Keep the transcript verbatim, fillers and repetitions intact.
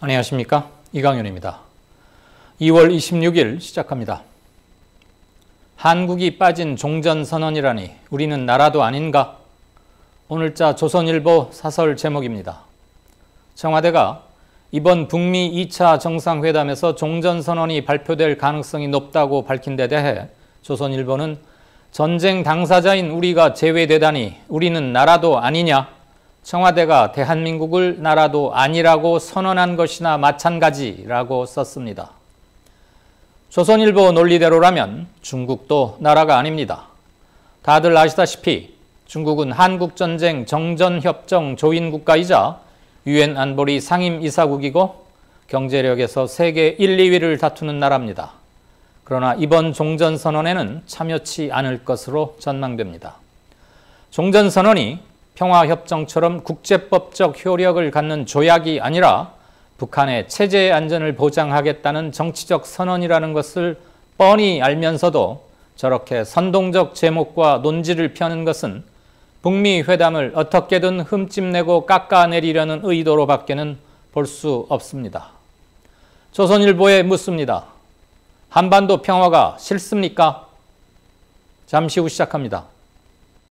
안녕하십니까? 이강윤입니다. 이월 이십육일 시작합니다. 한국이 빠진 종전선언이라니 우리는 나라도 아닌가? 오늘자 조선일보 사설 제목입니다. 청와대가 이번 북미 이 차 정상회담에서 종전선언이 발표될 가능성이 높다고 밝힌 데 대해 조선일보는 전쟁 당사자인 우리가 제외되다니 우리는 나라도 아니냐? 청와대가 대한민국을 나라도 아니라고 선언한 것이나 마찬가지라고 썼습니다. 조선일보 논리대로라면 중국도 나라가 아닙니다. 다들 아시다시피 중국은 한국전쟁 정전협정 조인국가이자 유엔 안보리 상임이사국이고 경제력에서 세계 일, 이 위를 다투는 나라입니다. 그러나 이번 종전선언에는 참여치 않을 것으로 전망됩니다. 종전선언이 평화협정처럼 국제법적 효력을 갖는 조약이 아니라 북한의 체제 안전을 보장하겠다는 정치적 선언이라는 것을 뻔히 알면서도 저렇게 선동적 제목과 논지를 펴는 것은 북미 회담을 어떻게든 흠집내고 깎아내리려는 의도로 밖에는 볼 수 없습니다. 조선일보에 묻습니다. 한반도 평화가 싫습니까? 잠시 후 시작합니다.